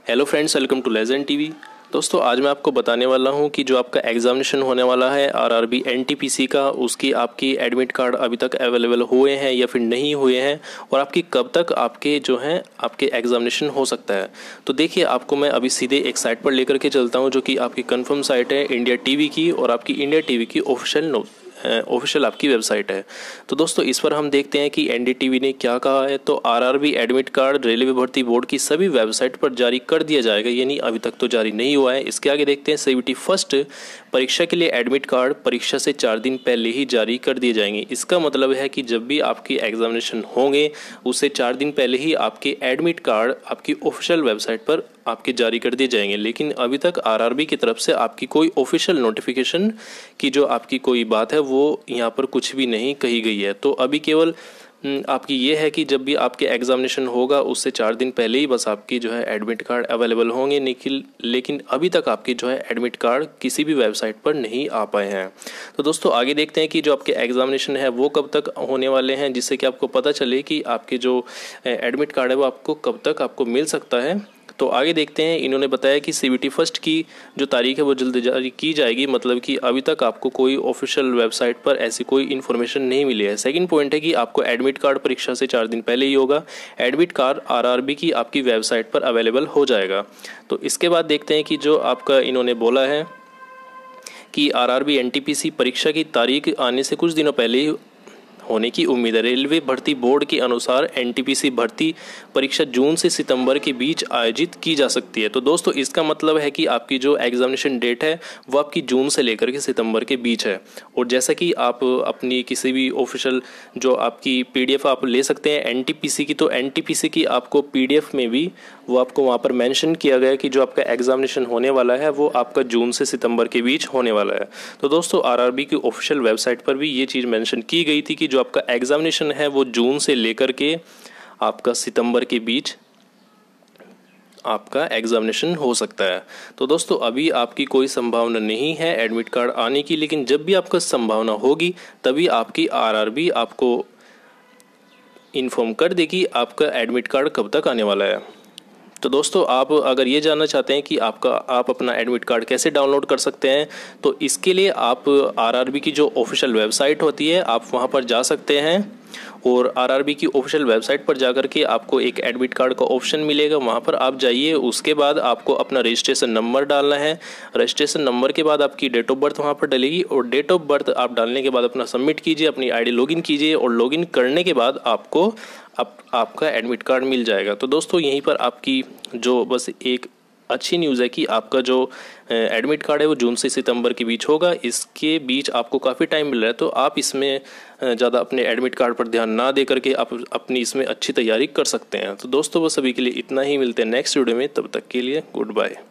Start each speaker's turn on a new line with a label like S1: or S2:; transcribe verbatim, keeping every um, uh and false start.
S1: Hello friends, welcome to legend TV. दोस्तों, आज मैं आपको बताने वाला हूं कि जो आपका एग्जामिनेशन होने वाला है आरआरबी एनटीपीसी का, उसकी आपकी एडमिट कार्ड अभी तक अवेलेबल हुए हैं या फिर नहीं हुए हैं, और आपकी कब तक आपके जो हैं आपके एग्जामिनेशन हो सकता है। तो देखिए, आपको मैं अभी सीधे एक साइट पर लेकर के चलता हूं, जो कि आपकी कंफर्म साइट है इंडिया टीवी की, और आपकी इंडिया टीवी की ऑफिशियल नो ऑफिशियल आपकी वेबसाइट है। तो दोस्तों, इस पर हम देखते हैं कि एनडीटीवी ने क्या कहा है। तो आरआरबी एडमिट कार्ड रेलवे भर्ती बोर्ड की सभी वेबसाइट पर जारी कर दिया जाएगा, यानी अभी तक तो जारी नहीं हुआ है। इसके आगे देखते हैं, सीबीटी फर्स्ट परीक्षा के लिए एडमिट कार्ड परीक्षा से चार दिन पहले ही जारी कर दिए जाएंगे। इसका मतलब है कि जब भी आपकी एग्जामिनेशन होंगे, उससे चार दिन पहले ही आपके एडमिट कार्ड आपकी ऑफिशियल वेबसाइट पर आपके जारी कर दिए जाएंगे। लेकिन अभी तक आरआरबी की तरफ से आपकी कोई ऑफिशियल नोटिफिकेशन की जो आपकी कोई बात है वो यहाँ पर कुछ भी नहीं कही गई है। तो अभी केवल आपकी ये है कि जब भी आपके एग्जामिनेशन होगा, उससे चार दिन पहले ही बस आपकी जो है एडमिट कार्ड अवेलेबल होंगे। निखिल लेकिन अभी तक आपकी जो है एडमिट कार्ड किसी भी वेबसाइट पर नहीं आ पाए हैं। तो दोस्तों, आगे देखते हैं कि जो आपके एग्जामिनेशन है वो कब तक होने वाले हैं, जिससे कि आपको पता चले कि आपके जो एडमिट कार्ड है वो आपको कब तक आपको मिल सकता है। तो आगे देखते हैं, इन्होंने बताया कि सीबीटी फर्स्ट की जो तारीख है वो जल्द जारी की जाएगी, मतलब कि अभी तक आपको कोई ऑफिशियल वेबसाइट पर ऐसी कोई इन्फॉर्मेशन नहीं मिली है। सेकंड पॉइंट है कि आपको एडमिट कार्ड परीक्षा से चार दिन पहले ही होगा। एडमिट कार्ड आरआरबी की आपकी वेबसाइट पर अवेलेबल हो जाएगा। तो इसके बाद देखते हैं कि जो आपका इन्होंने बोला है कि आरआरबी एनटीपीसी परीक्षा की तारीख आने से कुछ दिनों पहले ही होने की उम्मीद है। रेलवे भर्ती बोर्ड के अनुसार एनटीपीसी भर्ती परीक्षा जून से सितंबर के बीच आयोजित की जा सकती है। तो दोस्तों, इसका मतलब है कि आपकी जो एग्जामिनेशन डेट है वो आपकी जून से लेकर के सितंबर के बीच है। और जैसा कि आप अपनी किसी भी ऑफिशियल जो आपकी पीडीएफ आप ले सकते हैं एनटीपीसी की, तो एनटीपीसी की आपको पीडीएफ में भी वो आपको वहाँ पर मेंशन किया गया है कि जो आपका एग्जामिनेशन होने वाला है वो आपका जून से सितंबर के बीच होने वाला है। तो दोस्तों, आरआरबी की ऑफिशियल वेबसाइट पर भी ये चीज़ मेंशन की गई थी कि जो आपका एग्जामिनेशन है वो जून से लेकर के आपका सितंबर के बीच आपका एग्जामिनेशन हो सकता है। तो दोस्तों, अभी आपकी कोई संभावना नहीं है एडमिट कार्ड आने की, लेकिन जब भी आपका संभावना होगी तभी आपकी आरआरबी आपको इन्फॉर्म कर देगी आपका एडमिट कार्ड कब तक आने वाला है। तो दोस्तों, आप अगर ये जानना चाहते हैं कि आपका आप अपना एडमिट कार्ड कैसे डाउनलोड कर सकते हैं, तो इसके लिए आप आरआरबी की जो ऑफिशियल वेबसाइट होती है आप वहां पर जा सकते हैं, और आरआरबी की ऑफिशियल वेबसाइट पर जाकर के आपको एक एडमिट कार्ड का ऑप्शन मिलेगा। वहां पर आप जाइए, उसके बाद आपको अपना रजिस्ट्रेशन नंबर डालना है। रजिस्ट्रेशन नंबर के बाद आपकी डेट ऑफ बर्थ वहां पर डलेगी, और डेट ऑफ बर्थ आप डालने के बाद अपना सबमिट कीजिए, अपनी आईडी लॉगिन कीजिए, और लॉगिन करने के बाद आपको आप, आपका एडमिट कार्ड मिल जाएगा। तो दोस्तों, यहीं पर आपकी जो बस एक अच्छी न्यूज़ है कि आपका जो एडमिट कार्ड है वो जून से सितंबर के बीच होगा। इसके बीच आपको काफ़ी टाइम मिल रहा है, तो आप इसमें ज़्यादा अपने एडमिट कार्ड पर ध्यान ना दे करके आप अपनी इसमें अच्छी तैयारी कर सकते हैं। तो दोस्तों, बस अभी के लिए इतना ही। मिलते हैं नेक्स्ट वीडियो में, तब तक के लिए गुड बाय।